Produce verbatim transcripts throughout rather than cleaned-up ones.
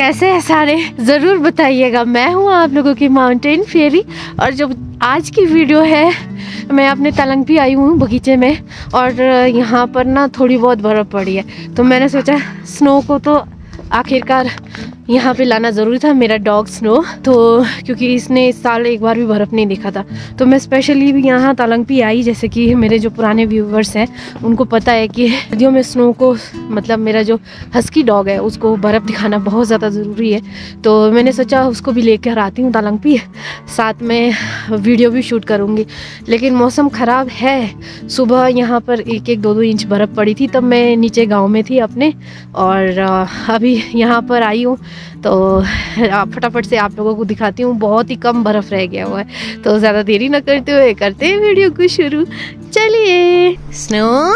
कैसे हैं सारे, ज़रूर बताइएगा। मैं हूँ आप लोगों की माउंटेन फेरी, और जो आज की वीडियो है, मैं अपने तलंग भी आई हूँ बगीचे में, और यहाँ पर ना थोड़ी बहुत बर्फ़ पड़ी है, तो मैंने सोचा स्नो को तो आखिरकार यहाँ पे लाना ज़रूरी था, मेरा डॉग स्नो। तो क्योंकि इसने इस साल एक बार भी बर्फ़ नहीं देखा था, तो मैं स्पेशली भी यहाँ तलंग पे आई। जैसे कि मेरे जो पुराने व्यूवर्स हैं उनको पता है कि सर्दियों में स्नो को, मतलब मेरा जो हस्की डॉग है उसको बर्फ़ दिखाना बहुत ज़्यादा ज़रूरी है। तो मैंने सोचा उसको भी लेकर आती हूँ तलंग पे, साथ में वीडियो भी शूट करूँगी। लेकिन मौसम ख़राब है, सुबह यहाँ पर एक एक दो दो इंच बर्फ़ पड़ी थी, तब मैं नीचे गाँव में थी अपने, और अभी यहाँ पर आई हूँ। तो फटाफट से आप लोगों को दिखाती हूँ, बहुत ही कम बर्फ़ रह गया हुआ है। तो ज़्यादा देरी ना करते हुए करते हैं वीडियो को शुरू। चलिए, स्नो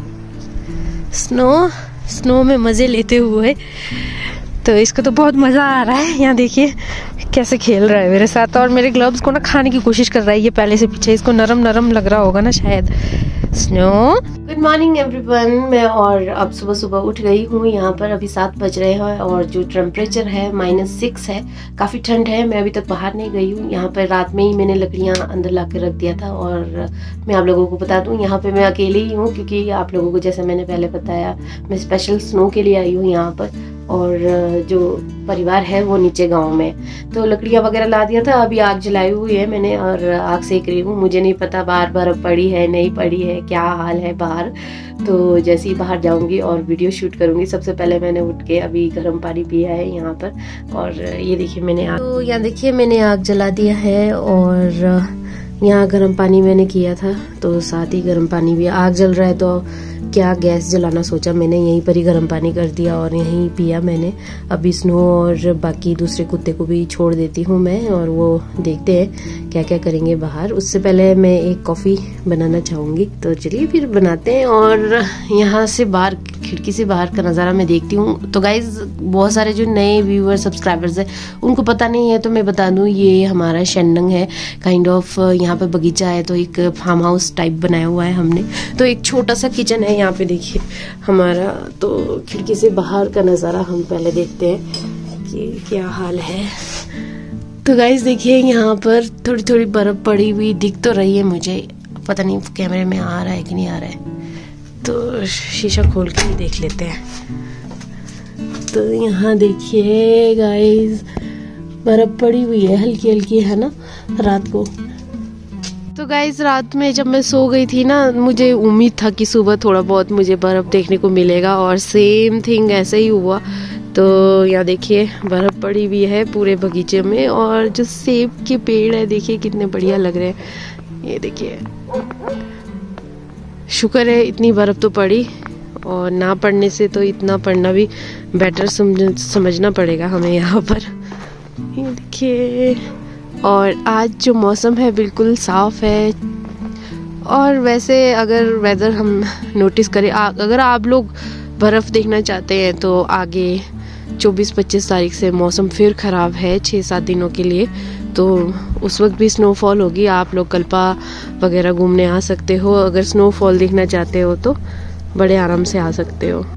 स्नो स्नो में मज़े लेते हुए, तो इसको तो बहुत मज़ा आ रहा है। यहाँ देखिए कैसे खेल रहा है मेरे साथ, और मेरे ग्लव्स को ना खाने की कोशिश कर रहा है ये पहले से पीछे, इसको नरम नरम लग रहा होगा ना शायद। Snow, good morning everyone. मैं और अब सुबह सुबह उठ गई हूँ। यहाँ पर अभी सात बज रहे हैं और जो टेम्परेचर है माइनस सिक्स है, काफ़ी ठंड है। मैं अभी तक बाहर नहीं गई हूँ। यहाँ पर रात में ही मैंने लकड़ियाँ अंदर ला के रख दिया था। और मैं आप लोगों को बता दूँ, यहाँ पे मैं अकेले ही हूँ, क्योंकि आप लोगों को जैसे मैंने पहले बताया, मैं स्पेशल स्नो के लिए आई हूँ यहाँ पर, और जो परिवार है वो नीचे गांव में। तो लकड़ियाँ वगैरह ला दिया था, अभी आग जलाई हुई है मैंने और आग सेक रही हूँ। मुझे नहीं पता बाहर बर्फ़ पड़ी है नहीं पड़ी है, क्या हाल है बाहर। तो जैसे ही बाहर जाऊंगी और वीडियो शूट करूंगी। सबसे पहले मैंने उठ के अभी गर्म पानी पिया है यहाँ पर, और ये देखिए मैंने आग, तो यहाँ देखिए मैंने आग जला दिया है, और यहाँ गर्म पानी मैंने किया था, तो साथ ही गर्म पानी भी, आग जल रहा है तो क्या गैस जलाना सोचा मैंने, यहीं पर ही गर्म पानी कर दिया और यहीं पिया मैंने। अभी स्नो और बाकी दूसरे कुत्ते को भी छोड़ देती हूँ मैं, और वो देखते हैं क्या क्या करेंगे बाहर। उससे पहले मैं एक कॉफ़ी बनाना चाहूँगी, तो चलिए फिर बनाते हैं। और यहाँ से बाहर, खिड़की से बाहर का नज़ारा मैं देखती हूँ। तो गाइज, बहुत सारे जो नए व्यूअर सब्सक्राइबर्स हैं उनको पता नहीं है, तो मैं बता दूँ, ये हमारा शेंडंग है, काइंड ऑफ यहाँ पे बगीचा है, तो एक फार्म हाउस टाइप बनाया हुआ है हमने। तो एक छोटा सा किचन है यहाँ पे देखिए हमारा। तो खिड़की से बाहर का नज़ारा हम पहले देखते हैं कि क्या हाल है। तो गाइज देखिए, यहाँ पर थोड़ी थोड़ी बर्फ़ पड़ी हुई दिख तो रही है मुझे, पता नहीं कैमरे में आ रहा है कि नहीं आ रहा है, तो शीशा खोल के ही देख लेते हैं। तो यहाँ देखिए गाइस, बर्फ़ पड़ी हुई है, हल्की हल्की है ना रात को। तो गाइस, रात में जब मैं सो गई थी ना, मुझे उम्मीद था कि सुबह थोड़ा बहुत मुझे बर्फ़ देखने को मिलेगा, और सेम थिंग ऐसे ही हुआ। तो यहाँ देखिए बर्फ़ पड़ी हुई है पूरे बगीचे में, और जो सेब के पेड़ है देखिए कितने बढ़िया लग रहे हैं। ये देखिए, शुक्र है इतनी बर्फ़ तो पड़ी, और ना पड़ने से तो इतना पड़ना भी बेटर समझ समझना पड़ेगा हमें यहाँ पर। ये देखिए, और आज जो मौसम है बिल्कुल साफ़ है। और वैसे अगर वेदर हम नोटिस करें, आ, अगर आप लोग बर्फ़ देखना चाहते हैं तो आगे चौबीस पच्चीस तारीख से मौसम फिर ख़राब है छः सात दिनों के लिए। तो उस वक्त भी स्नोफॉल होगी। आप लोग कल्पा वगैरह घूमने आ सकते हो, अगर स्नोफॉल देखना चाहते हो तो बड़े आराम से आ सकते हो।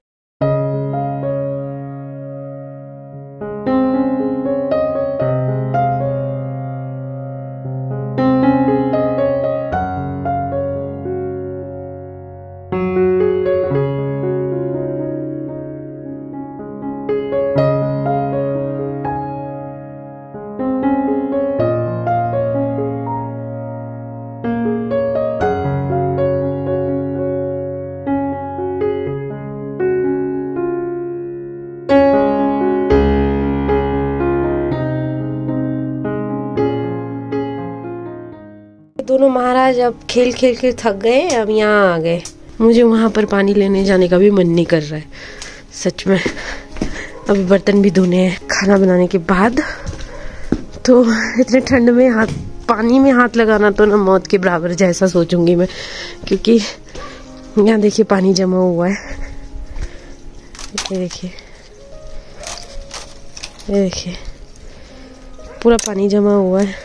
दोनों महाराज अब खेल खेल के थक गए, अब यहाँ आ गए। मुझे वहाँ पर पानी लेने जाने का भी मन नहीं कर रहा है सच में। अभी बर्तन भी धोने हैं खाना बनाने के बाद। तो इतने ठंड में हाथ पानी में हाथ लगाना तो ना मौत के बराबर जैसा सोचूंगी मैं, क्योंकि यहाँ देखिए पानी जमा हुआ है। ये देखिए, ये देखिए पूरा पानी जमा हुआ है।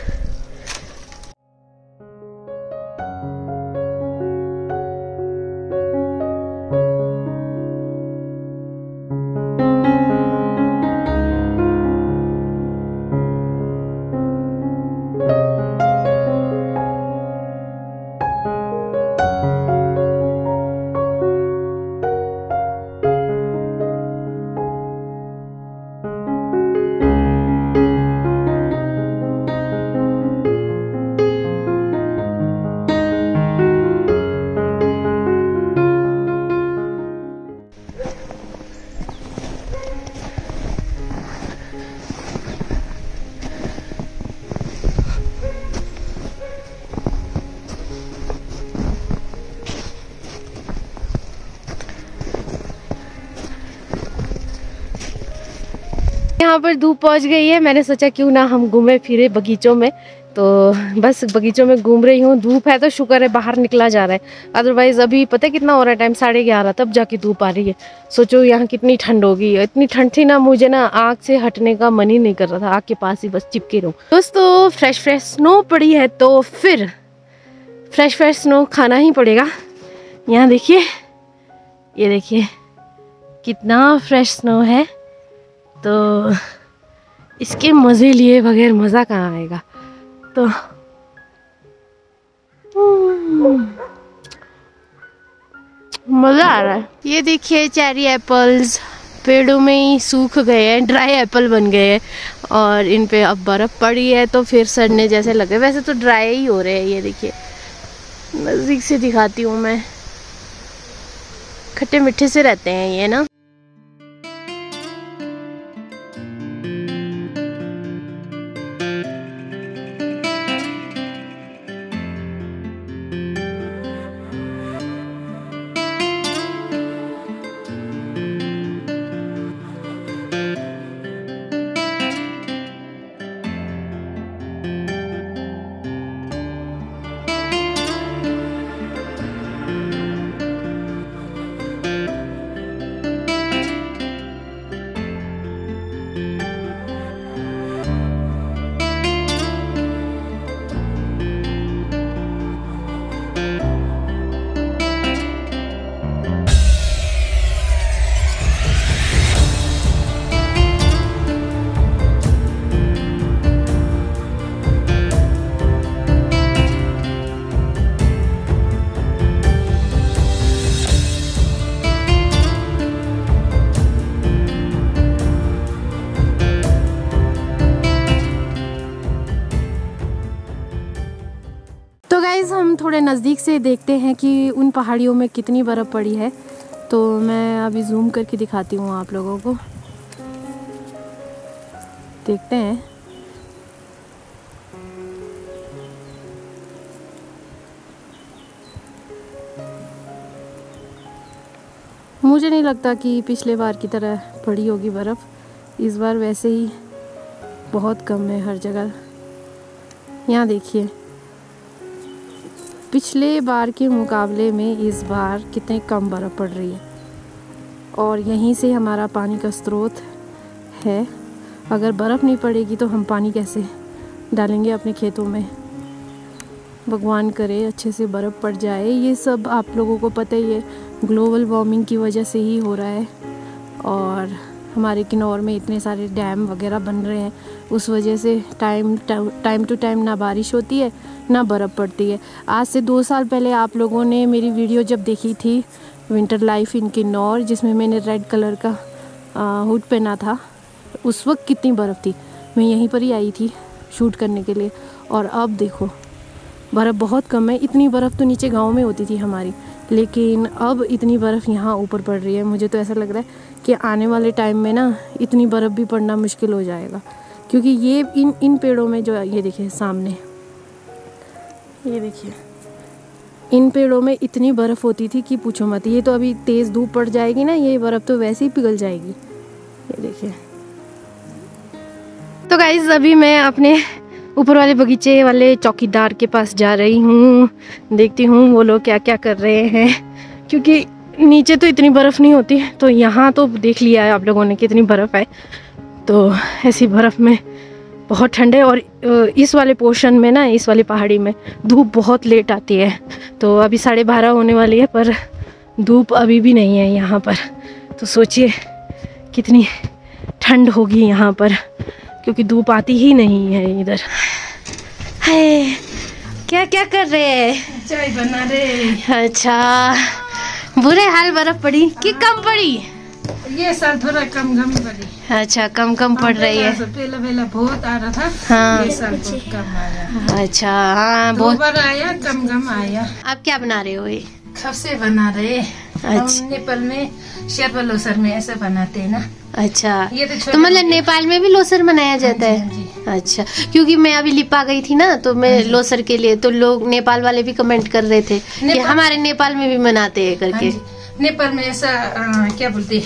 यहाँ पर धूप पहुँच गई है, मैंने सोचा क्यों ना हम घूमे फिरे बगीचों में, तो बस बगीचों में घूम रही हूँ। धूप है तो शुक्र है बाहर निकला जा रहा है, अदरवाइज़ अभी पता कितना हो रहा है टाइम, साढ़े ग्यारह, तब जाके धूप आ रही है। सोचो यहाँ कितनी ठंड होगी, इतनी ठंड थी ना, मुझे ना आग से हटने का मन ही नहीं कर रहा था, आग के पास ही बस चिपके रहूँ। दोस्तों फ्रेश फ्रेश स्नो पड़ी है तो फिर फ्रेश फ्रेश स्नो खाना ही पड़ेगा। यहाँ देखिए, ये देखिए कितना फ्रेश स्नो है, तो इसके मज़े लिए बगैर मज़ा कहाँ आएगा। तो मज़ा आ रहा है। ये देखिए चेरी एप्पल्स पेड़ों में ही सूख गए हैं, ड्राई एप्पल बन गए हैं और इन पे अब बर्फ़ पड़ी है तो फिर सड़ने जैसे लगे, वैसे तो ड्राई ही हो रहे हैं। ये देखिए नज़दीक से दिखाती हूँ मैं, खट्टे मीठे से रहते हैं ये ना। तो गाइज़ हम थोड़े नज़दीक से देखते हैं कि उन पहाड़ियों में कितनी बर्फ़ पड़ी है, तो मैं अभी जूम करके दिखाती हूँ आप लोगों को, देखते हैं। मुझे नहीं लगता कि पिछले बार की तरह पड़ी होगी बर्फ़, इस बार वैसे ही बहुत कम है हर जगह। यहाँ देखिए पिछले बार के मुकाबले में इस बार कितनी कम बर्फ़ पड़ रही है, और यहीं से हमारा पानी का स्रोत है। अगर बर्फ़ नहीं पड़ेगी तो हम पानी कैसे डालेंगे अपने खेतों में। भगवान करे अच्छे से बर्फ़ पड़ जाए। ये सब आप लोगों को पता ही है, ग्लोबल वार्मिंग की वजह से ही हो रहा है, और हमारे किन्नौर में इतने सारे डैम वगैरह बन रहे हैं, उस वजह से टाइम टाइम टू टाइम ना बारिश होती है ना बर्फ़ पड़ती है। आज से दो साल पहले आप लोगों ने मेरी वीडियो जब देखी थी विंटर लाइफ इन किन्नौर, जिसमें मैंने रेड कलर का हुड पहना था, उस वक्त कितनी बर्फ़ थी। मैं यहीं पर ही आई थी शूट करने के लिए, और अब देखो बर्फ़ बहुत कम है। इतनी बर्फ़ तो नीचे गांव में होती थी हमारी, लेकिन अब इतनी बर्फ़ यहाँ ऊपर पड़ रही है। मुझे तो ऐसा लग रहा है कि आने वाले टाइम में ना इतनी बर्फ़ भी पड़ना मुश्किल हो जाएगा, क्योंकि ये इन इन पेड़ों में जो ये देखिए सामने, ये देखिए इन पेड़ों में इतनी बर्फ़ होती थी कि पूछो मत। ये तो अभी तेज़ धूप पड़ जाएगी ना, ये बर्फ़ तो वैसे ही पिघल जाएगी। ये देखिए। तो गाइज़ अभी मैं अपने ऊपर वाले बगीचे वाले चौकीदार के पास जा रही हूँ, देखती हूँ वो लोग क्या क्या कर रहे हैं, क्योंकि नीचे तो इतनी बर्फ़ नहीं होती, तो यहाँ तो देख लिया है आप लोगों ने कितनी बर्फ़ है। तो ऐसी बर्फ़ में बहुत ठंड है, और इस वाले पोर्शन में ना, इस वाली पहाड़ी में धूप बहुत लेट आती है। तो अभी साढ़े बारह होने वाली है, पर धूप अभी भी नहीं है यहाँ पर। तो सोचिए कितनी ठंड होगी यहाँ पर, क्योंकि धूप आती ही नहीं है इधर। हाय, क्या क्या कर रहे हैं? चाय बना रहे। अच्छा, बुरे हाल बर्फ़ पड़ी कि कम पड़ी? ये साल थोड़ा कम कम पड़ी। अच्छा, कम कम पड़ रही है। पहले पहले बहुत आ रहा था, हाँ। ये साल बहुत कम आया। अच्छा, हाँ बहुत बार आया, कम कम आया। आप क्या बना रहे हो? ये खफसे बना रहे। अच्छा। हम नेपाल में शेरवा लोसर में ऐसे बनाते हैं ना। अच्छा, ये तो, तो मतलब नेपाल में भी लोसर मनाया जाता है? जी। अच्छा, क्योंकि मैं अभी लिपा गई थी ना, तो मैं लोसर के लिए, तो लोग नेपाल वाले भी कमेंट कर रहे थे कि हमारे नेपाल में भी मनाते हैं करके। नेपाल में ऐसा आ, क्या बोलते,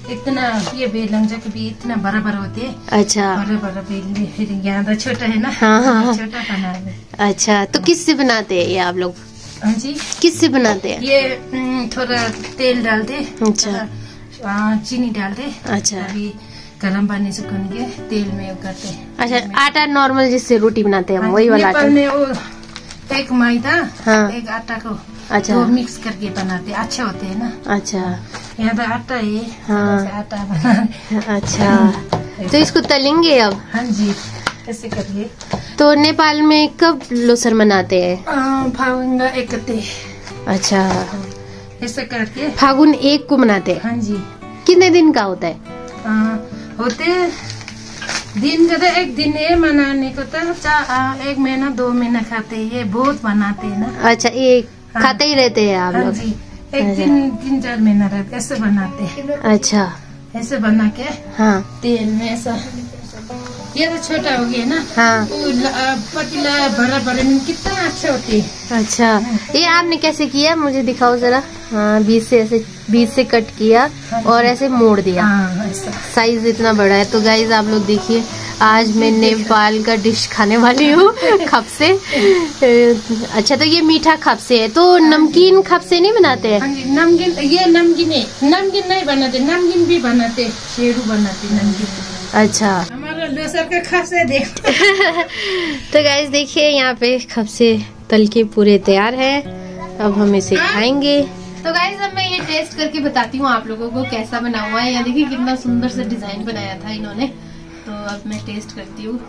इतना ये बेलंग के भी इतना बड़ा बड़ा होते हैं। अच्छा बड़ा बड़ा बेल, फिर यहाँ तो छोटा है ना। हाँ हाँ हाँ। छोटा बना है। अच्छा तो किससे बनाते हैं ये आप लोग? हाँ जी, किससे बनाते हैं? ये हम्म, थोड़ा तेल डाल दे, अच्छा थोड़ा, चीनी डाल दे। अच्छा अभी गर्म पानी से कन के तेल में वो करते हैं। अच्छा आटा नॉर्मल जिससे रोटी बनाते हैं हम वही वाला आटा? नेपाल में वो एक मैदा हाँ। एक आटा को अच्छा दो मिक्स करके बनाते हैं, अच्छे होते हैं ना। अच्छा यहाँ तो आटा है। हाँ। ऐसे आटा बना। अच्छा तो इसको तलेंगे अब? हाँ जी, ऐसे करिए। तो नेपाल में कब लोसर मनाते हैं? फागुन एक कते। अच्छा ऐसे करके फागुन एक को मनाते हैं। हाँ जी। कितने दिन का होता है? आ, होते दिन का तो एक दिन है मनाने को तो चा- एक महीना दो महीना खाते हैं, ये बहुत बनाते हैं ना। अच्छा एक हाँ। खाते ही रहते हैं आप हाँ लोग? जी, एक दिन तीन चार महीना रहते ऐसे बनाते हैं। अच्छा ऐसे बना के हाँ तेल में ऐसा, ये तो छोटा हो गया ना। हाँ। वो ल- पतला बड़ा बड़े में कितना अच्छे होते हैं। अच्छा ये आपने कैसे किया मुझे दिखाओ जरा। हाँ बीच से ऐसे बीच से कट किया और ऐसे मोड़ दिया। हाँ ऐसा। साइज इतना बड़ा है। तो गाइज आप लोग देखिए आज मैं नेपाल का डिश खाने वाली हूँ खपसे। अच्छा तो ये मीठा खपसे है, तो नमकीन खपसे नहीं बनाते हैं? हाँ जी, नमकीन ये नमकीन है, नमकीन नहीं बनाते, नमकीन भी बनाते, शेरू बनाते नमकीन। अच्छा हमारा लोसर का खास है देखो। तो गाइज देखिए यहाँ पे खपसे तल के पूरे तैयार है, अब हम इसे खाएंगे। तो गाइज अब मैं ये टेस्ट करके बताती हूँ आप लोगों को कैसा बना हुआ है। यहाँ देखिए कितना सुंदर से डिजाइन बनाया था इन्होंने। तो अब मैं टेस्ट करती हूँ।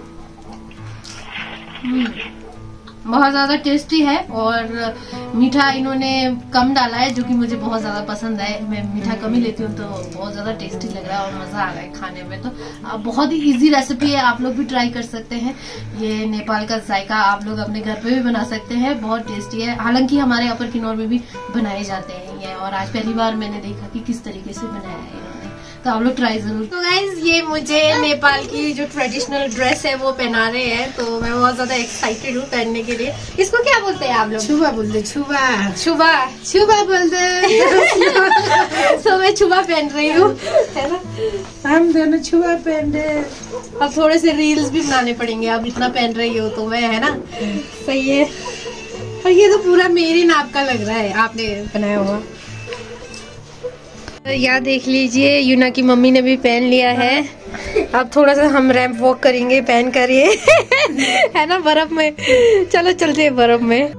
बहुत ज्यादा टेस्टी है और मीठा इन्होंने कम डाला है जो कि मुझे बहुत ज्यादा पसंद है। मैं मीठा कम ही लेती हूँ तो बहुत ज्यादा टेस्टी लग रहा है और मजा आ रहा है खाने में। तो अब बहुत ही इजी रेसिपी है, आप लोग भी ट्राई कर सकते हैं। ये नेपाल का जायका आप लोग अपने घर पे भी बना सकते हैं, बहुत टेस्टी है। हालांकि हमारे यहाँ पर किन्नौर में भी बनाए जाते हैं ये, और आज पहली बार मैंने देखा कि किस तरीके से बनाया है इन्होंने, तो आप लोग ट्राई जरूर। तो गाइज ये मुझे नेपाल की जो ट्रेडिशनल ड्रेस है वो पहना रहे हैं, तो मैं बहुत ज्यादा एक्साइटेड हूँ पहनने के लिए। इसको क्या बोलते हैं आप लोग? छुबा बोलते, छुबा छुबा छुबा बोलते। तो मैं छुबा पहन रही हूँ, है ना? हम दोनों छुबा पहन रहे। अब थोड़े से रील्स भी बनाने पड़ेंगे, अब इतना पहन रही हो तो मैं, है ना? सही है। और ये तो पूरा मेरे नाप का लग रहा है आपने बनाया हुआ। तो यहाँ देख लीजिए यूना की मम्मी ने भी पहन लिया है। अब थोड़ा सा हम रैंप वॉक करेंगे पहन कर ये है ना बर्फ में। चलो चलते हैं बर्फ में।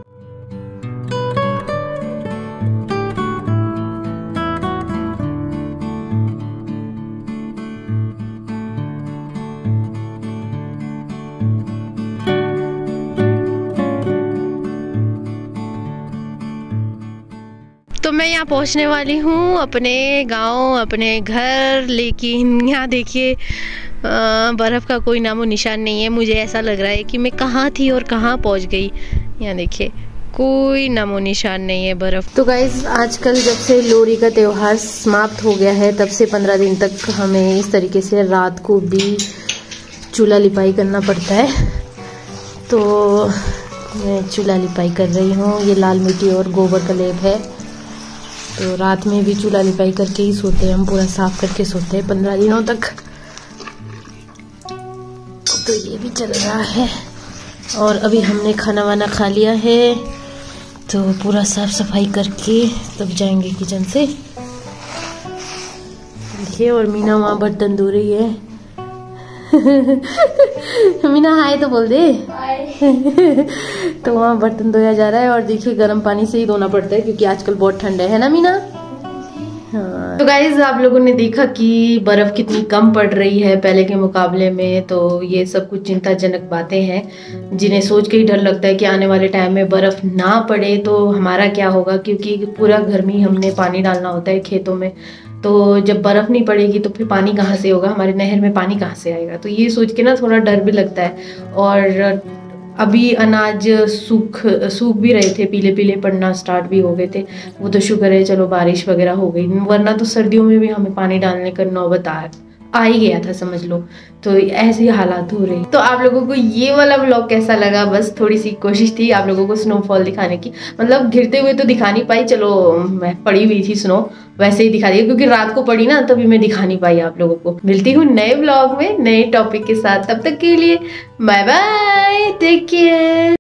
तो मैं यहाँ पहुँचने वाली हूँ अपने गांव, अपने घर, लेकिन यहाँ देखिए बर्फ़ का कोई नामो निशान नहीं है। मुझे ऐसा लग रहा है कि मैं कहाँ थी और कहाँ पहुँच गई। यहाँ देखिए कोई नामो निशान नहीं है बर्फ़। तो गाइज आजकल जब से लोहड़ी का त्यौहार समाप्त हो गया है तब से पंद्रह दिन तक हमें इस तरीके से रात को भी चूल्हा लिपाई करना पड़ता है। तो मैं चूल्हा लिपाई कर रही हूँ। ये लाल मिट्टी और गोबर का लेप है, तो रात में भी चूल्हा लिपाई करके ही सोते हैं हम, पूरा साफ करके सोते हैं पंद्रह दिनों तक। तो ये भी चल रहा है और अभी हमने खाना वाना खा लिया है, तो पूरा साफ सफाई करके तब जाएंगे किचन से। देखिए और मीना वहाँ बर्तन धो रही है। मीना हाय तो बोल दे। तो वहाँ बर्तन धोया जा रहा है और देखिए गर्म पानी से ही धोना पड़ता है क्योंकि आजकल बहुत ठंड है, है ना मीना? हाँ। तो गाइज आप लोगों ने देखा कि बर्फ कितनी कम पड़ रही है पहले के मुकाबले में। तो ये सब कुछ चिंताजनक बातें हैं जिन्हें सोच के ही डर लगता है कि आने वाले टाइम में बर्फ ना पड़े तो हमारा क्या होगा, क्योंकि पूरा गर्मी हमने पानी डालना होता है खेतों में। तो जब बर्फ़ नहीं पड़ेगी तो फिर पानी कहाँ से होगा, हमारे नहर में पानी कहाँ से आएगा। तो ये सोच के ना थोड़ा डर भी लगता है। और अभी अनाज सूख सूख भी रहे थे, पीले पीले पड़ना स्टार्ट भी हो गए थे। वो तो शुक्र है चलो बारिश वगैरह हो गई, वरना तो सर्दियों में भी हमें पानी डालने का नौबत आ आ ही गया था समझ लो। तो ऐसे ही हालात हो रहे। तो आप लोगों को ये वाला व्लॉग कैसा लगा, बस थोड़ी सी कोशिश थी आप लोगों को स्नोफॉल दिखाने की। मतलब गिरते हुए तो दिखा नहीं पाई, चलो मैं पड़ी हुई थी स्नो वैसे ही दिखा दिया, क्योंकि रात को पड़ी ना तभी मैं दिखा नहीं पाई आप लोगों को। मिलती हूँ नए व्लॉग में नए टॉपिक के साथ, तब तक के लिए बाय बाय, टेक केयर।